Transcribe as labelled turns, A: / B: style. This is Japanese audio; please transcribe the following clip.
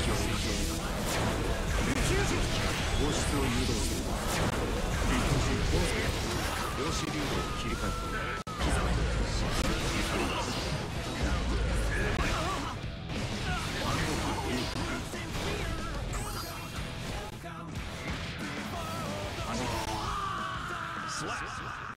A: 放出を誘導する。リッチポーズ。量子流動を切り替える。